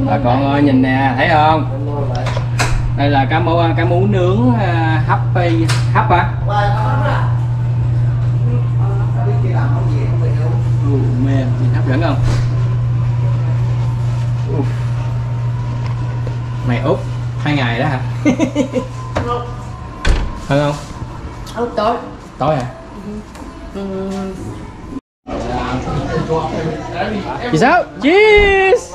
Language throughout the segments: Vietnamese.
Bà con ơi nhìn nè, thấy không? Đây là cá mú nướng hấp hả? Mềm, nhìn hấp dẫn không? Mày úp 2 ngày đó hả? Hơn không? Tối. Tối hả? Chị sao? Cheers!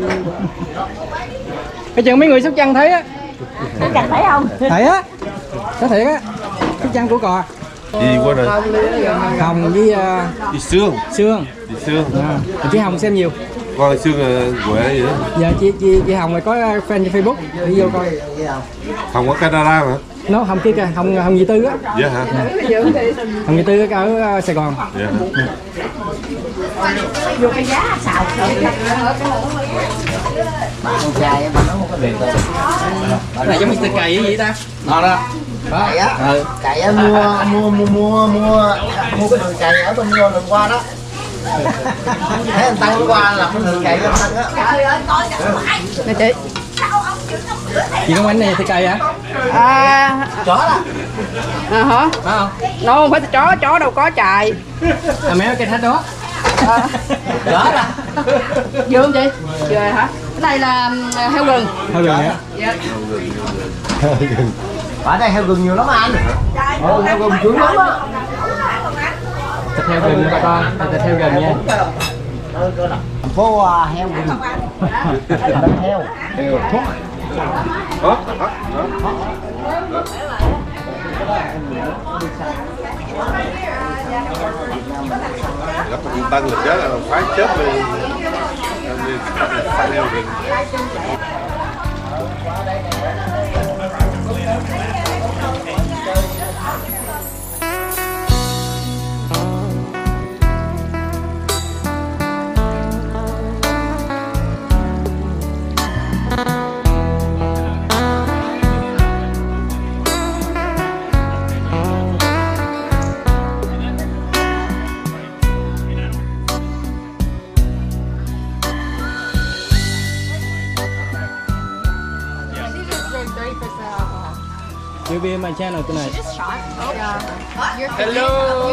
Cái chừng mấy người Sóc Trăng thấy á. Sóc Trăng thấy không? Thấy á. Có thiệt á. Sóc Trăng của cò. Gì qua rồi? Hồng với Đi Sương. Sương. Đi Sương. Chị Hồng xem nhiều. Coi Sương Huệ gì đó. Giờ chị Hồng này có fan trên Facebook, đi vô coi. Hồng ở Canada mà. Nó Hồng kia kìa, Hồng Nhị Tư á. Dạ hả? Hồng Nhị Tư ở Sài Gòn. Dạ. Vô cái giá xào. Con trai mà nó không có biệt rồi. Cái này giống Mr. Cày cái gì ta? Nó đó. Cày á. Cày á mua cái đường cày ở bên lần qua đó. Thấy anh Tăng qua là cái đường cày anh Tăng á. Trời ơi coi nè chị. Chị Công Anh này thì cày hả? Chó đó. Hả? Phải không? Nó không phải chó đâu có chài. Mấy cái thách đó. Chó đó. Vừa không chị? Vừa hả? Cái này là heo rừng. Heo rừng hả? Dạ. Ở đây heo rừng nhiều lắm anh. Heo rừng dữ lắm á. Thịt heo rừng nha con, thịt heo rừng nha. Thành phố heo rừng. Heo. Heo thuốc. Gặp một tăng lực chết là phái chết đi heo rừng. You'll be in my channel tonight. Hello.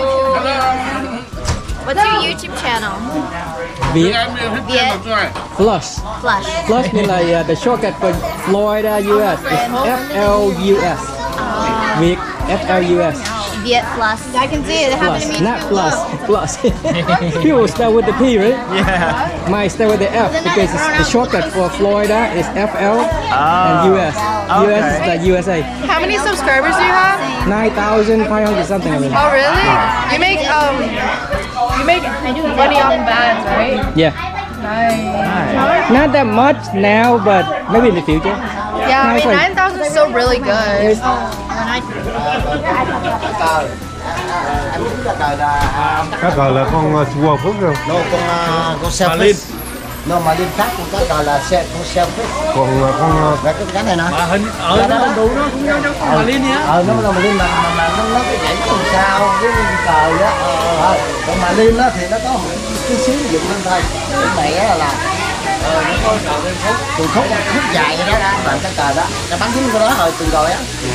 What's your YouTube channel? Việt Viet Plus. Flush. Plus means like the shortcut for Florida, US. It's FLUS. Việt FLUS. Viet Plus. I can see it. It happened to Plus, me not too. plus. Plus. People start with the P, right? Yeah. Mine start with the F because it's the shortcut for Florida is FL and US. US is like USA. How many subscribers do you have? 9,500 something. I mean. Oh really? You make money off of ads, right? Yeah. Nice. Not that much now, but maybe in the future. Yeah, I Nice, mean like- 9,000 is still really good. Cá cờ là con chua phước không? No, con selfish. No, mà liên khác con cá cờ là con selfish. Còn con Và cái này nè. Mà hình ở nó hình đủ nó cũng giống con mà Linh á. Nó là mà liên mà nó cái nhảy con sao với cờ đó. Còn mà liên đó thì nó có một chút xíu dựng lên thôi. Cái này là nó có cờ lên khúc dài vậy đó làm cái cờ đó. Nó bắn trúng cái đó rồi từng rồi á.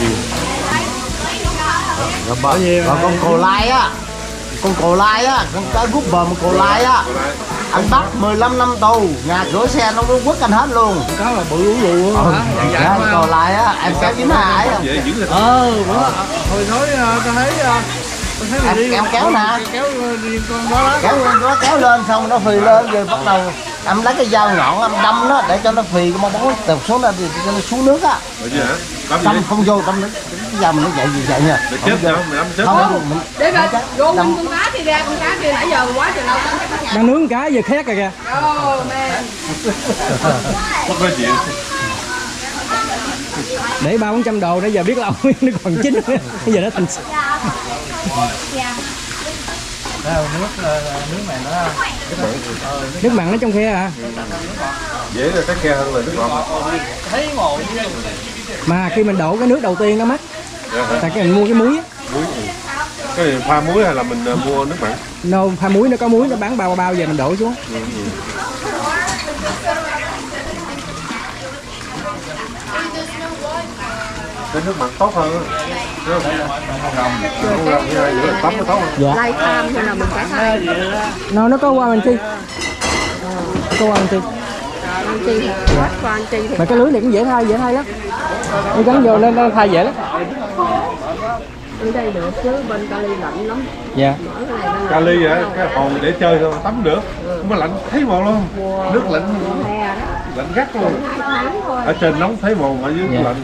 Rồi con cồ lai á. Con cồ lai á, con cá gúp bờ một cồ lai á. Anh bắt 15 năm tù, nhà cửa xe nó quất anh hết luôn. Có là bự lũ lù hả? Dạ, cồ lai á, em kéo dính hải không? Hồi nói tao thấy Em kéo nè. kéo đi con đó Kéo kéo lên xong nó phì lên rồi bắt đầu em lấy cái dao nhọn em đâm nó để cho nó phì cái mong bóng tụt xuống ra thì cho nó xuống nước á. Đâm không vô đâm nó cái dao mình nó vậy nha. để chết sao? Mày đâm chết. Không, mình Để coi, gô nguyên con cá kia ra, con cá kia nãy giờ quá trời lâu Đang nướng cá giờ khét rồi kìa. Oh man. Không có chuyện. Để 300-400 độ để giờ biết lâu nó còn chín. Bây giờ nó thành nước mặn nó trong khe hả? Dễ là cái khe hơn là nước ngọt. Mà khi mình đổ cái nước đầu tiên nó mắc. Tại cái mình mua cái muối á. Muối. Cái này pha muối hay là mình mua nước mặn? No, pha muối nó có muối nó bán bao giờ mình đổ xuống. cái nước mặn tốt hơn. Tắm nó tốt hơn. Dạ. Lai tham hay là mình phải thay? Nó có qua mình chi. Có qua mình chi. Anh chi, quát qua anh chi thì Mà cái lưới này cũng dễ thay lắm. Nó gắn vô lên nó thay dễ lắm. ở đây được chứ bên Cali lạnh lắm. Dạ. Mở cái này bên Cali vậy, cái hồ để chơi thôi, tắm được. Không có lạnh thấy mồ luôn. Nước lạnh lạnh gắt luôn. Ở trên nóng thấy mồ, ở dưới lạnh.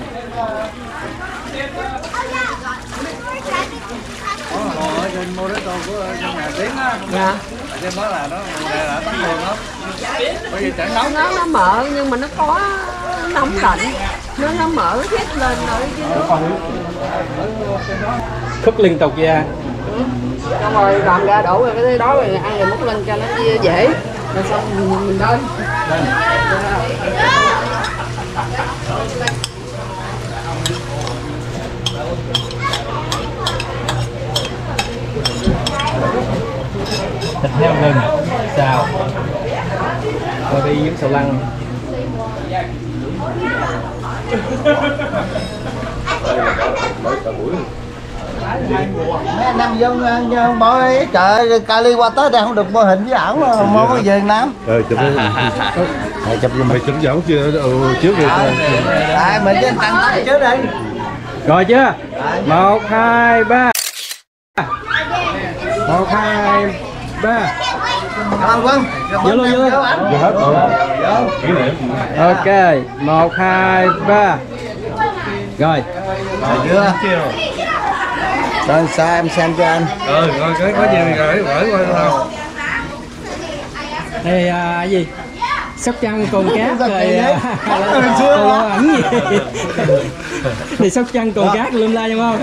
Ở trên mua đấy của nhà Tiến á. Dạ. Trên đó là nó tắm luôn lắm. Bởi vì chẳng nóng. Nó mở nhưng mà nó có nóng lạnh. Nó mở hết lên rồi chứ. Khúc liên tục ra. Xong rồi làm ra đổ vào cái đó rồi ăn rồi múc lên cho nó dễ. Rồi xong mình lên. Thịt heo gừng xào rồi đi với xào lăng. Mấy anh em dân bơi trời Cali qua tới đây không được bơi hình với ảo mà có về Việt Nam. Chụp mày chụp giống chưa trước đi. Tại mình với tăng tốc trước đi. Rồi chưa? 1 2 3. 1 2 3. Cảm ơn Quân. Vô luôn. Vô hết rồi. Kỷ niệm. Ok, 1 2 3. Rồi. Rồi chưa? Rồi sao em xem cho anh. Rồi có gì thì gửi qua đâu. Đây gì? Sóc Trăng Cồn Cát rồi xưa ảnh gì? Thì Sóc Trăng Cồn Cát lum la đúng không?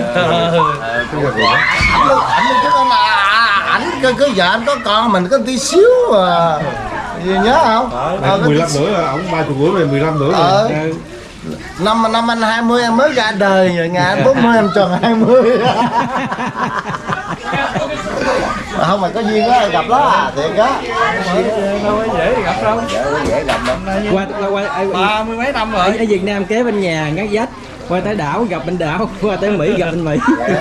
Ảnh cứ vợ anh có con mình có tí xíu à. Gì nhớ không? 15 nữa rồi, ổng 30 tuổi rồi, 15 nữa rồi. Năm anh 20 em mới ra đời rồi, ngày anh 40 em tròn 20. Mà không mà có duyên á gặp đó à, thiệt á. Đâu có dễ gặp đâu. Dễ gặp đâu. Qua 30 mấy năm rồi. ở Việt Nam kế bên nhà ngắt dách, qua tới đảo gặp bên đảo, qua tới Mỹ gặp bên Mỹ.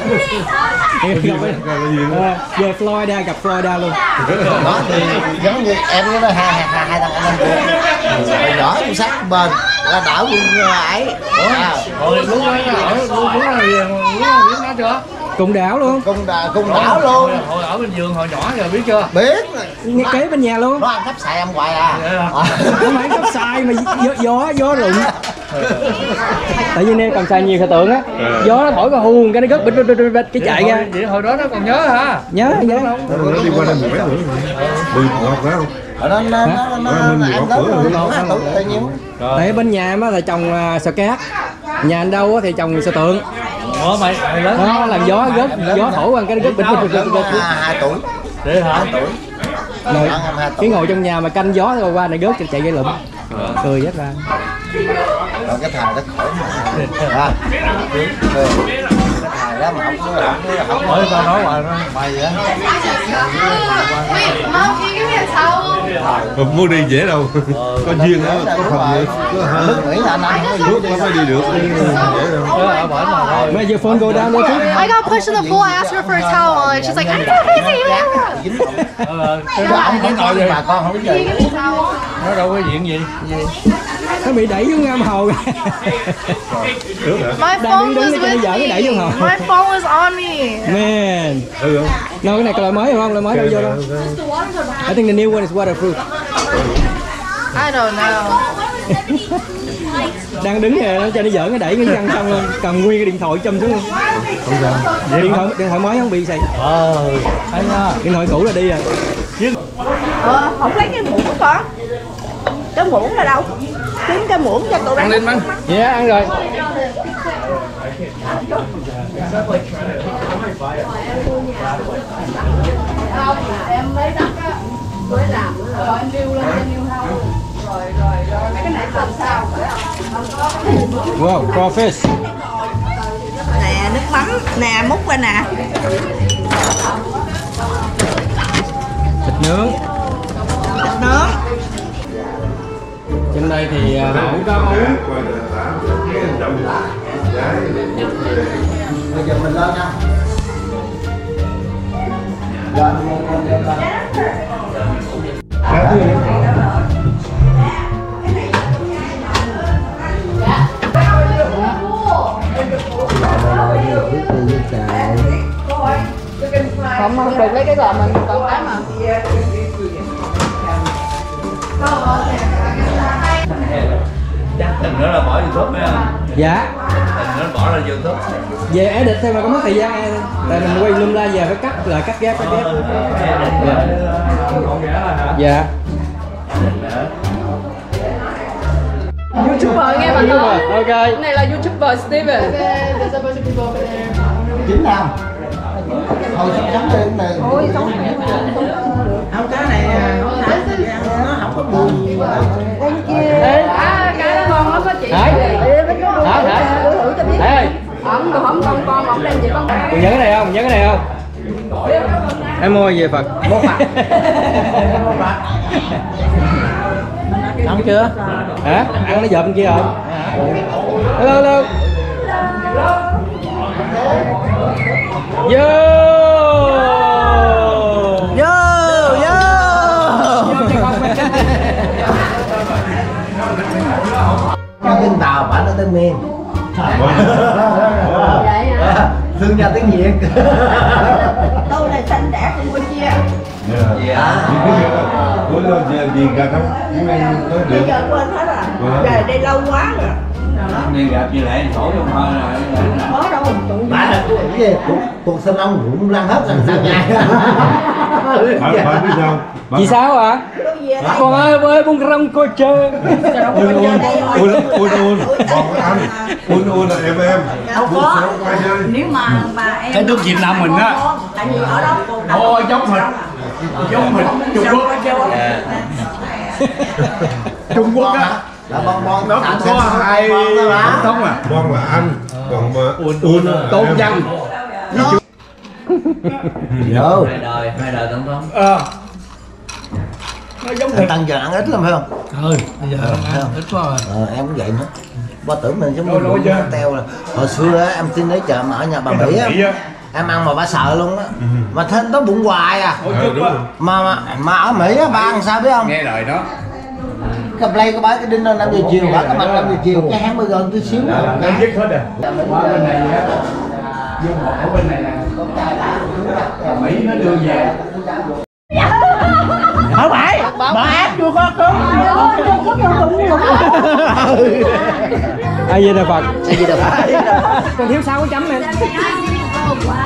Về Florida gặp Florida luôn. Đó thì giống như em với nó hai thằng anh em nhỏ cũng sát bên là đảo luôn ấy. Rồi lúc đó lúc nó chưa? Cùng đảo luôn. Cung đảo luôn. Hồi ở bên vườn hồi nhỏ rồi biết chưa? Biết. Ngay kế bên nhà luôn. Nó ăn cắp xài em hoài à. Không phải cấp sai mà gió rụng. Tại vì em còn xài nhiều khởi tượng á, gió nó thổi cái huồng cái nó gất bịch cái chạy ra. Vậy hồi đó nó còn nhớ hả? Nhớ. Nó đi qua đây 10 mấy nữa. 10 ngọt đó không? Nó ăn lớn tự nhiên. Tại bên nhà em á là trồng sò cát, nhà anh đâu thì trồng sò tượng. Ủa mày lớn Nó làm gió thổi qua cái nó gất bịch. 2 tuổi. Để hả? 2 tuổi. Rồi, cái ngồi trong nhà mà canh gió rồi qua này gớt chạy gây lụm. Cười rất ra. Rồi cái thằng nó khổ mà. Cái thằng đó mà không Mới tao nói hoài đó. mày á. Wait, Mom, can you give me a towel? Không muốn đi dễ đâu. Có duyên đó, có phần Nước Mỹ là anh ăn nước nó mới đi được, dễ đâu. Ở bển mà thôi. Where's your phone go down there? I got pushed in the pool. I asked her for a towel, and she's like, I'm not busy. ông vẫn ngồi bà con không biết Can you gì. give me a towel? Nó đâu có chuyện gì. Nó bị đẩy xuống ngam hồ. My Đang phone đứng was để cho nó with dở cái đẩy vô me. hồn. My phone was on me. Man. Ừ không? No, cái này có loại mới không? Loại mới đâu vô đâu. I think the new one is waterproof. I don't know. Đang đứng nè, nó cho nó dở cái đẩy cái răng xong luôn, cầm nguyên cái điện thoại châm xuống luôn. Điện thoại mới không bị gì. Thấy nha. Điện thoại cũ là đi rồi. Không lấy cái muỗng của con. Cái muỗng là đâu? Kiếm cái muỗng cho tụi Ăn lên mang. Dạ ăn rồi. em lấy đất á, mới làm rồi em điêu lên cho điêu hao. Rồi mấy cái này làm sao? Wow, crawfish. Nè nước mắm, nè múc ra nè. Thịt nướng. Thịt nướng. Cho bên đây thì họ cũng có món. Bây giờ mình lên nha. Lên. Không được lấy cái gò mình còn cái mà. Chắc tình nữa là bỏ YouTube nha. Dạ. Tình nữa bỏ ra YouTube. Về edit thôi mà có mất thời gian ai. Tại mình quay lum la về phải cắt lại cắt ghép. Dạ. YouTuber nghe bạn nói. Ok. Cái này là YouTuber Steven. Chính nào? Thôi sống lên này. Ôi sống. Không cái này nó không có bùi. Cái đó con lắm á chị. Hả? Ê. Không con đem về con. Còn nhớ cái này không? Nhớ cái này không? Em mua về Phật. Bố Phật. Xong chưa? Hả? Ăn nó dợp bên kia rồi. Hello. Vô. Nó tên Tàu, phải nó tên Miền. Vậy hả? Thương nhà tiếng Việt. Tôi này sanh đẻ Campuchia. Bữa giờ gì ra không? Bây giờ quên hết rồi. Về đây lâu quá rồi. Đi gặp chị lại sổ trong hơi rồi. Có đâu. Bà là cái gì? Cuộc sinh ông cũng lăn hết rồi sao nhai. Bạn biết sao? Chị sao ạ? Con ơi với bông rong cô chơi. Un là em. Đâu có. Nếu mà em Cái nước Việt Nam mình á. tại vì ở đó cô Ô giống mình Trung Quốc. Trung Quốc á. Là bon Nó cũng có hai tổng thống à. Bon là anh, còn mà Un là Tôn Văn. Vô. Hai đời tổng thống. Anh Tăng giờ ăn ít lắm phải không? Thôi, bây giờ ăn ít quá rồi. Em cũng vậy nữa. Ba tưởng mình giống như teo là hồi xưa á, em xin lấy chợ mà ở nhà bà Mỹ á, em ăn mà bà sợ luôn á, mà thêm có bụng hoài à. Mà ở Mỹ á ba ăn sao biết không? Nghe lời đó. Cái play có bái cái dinner 5 giờ chiều, bác cái mặt 5 giờ chiều, cái hamburger tí xíu nữa. Nó dứt hết rồi. Qua bên này á, Dương Hộ ở bên này nè. Mỹ nó đưa về. Không phải, bà ác chưa có cứng. Ai về Phật? Con thiếu 6 cái chấm em.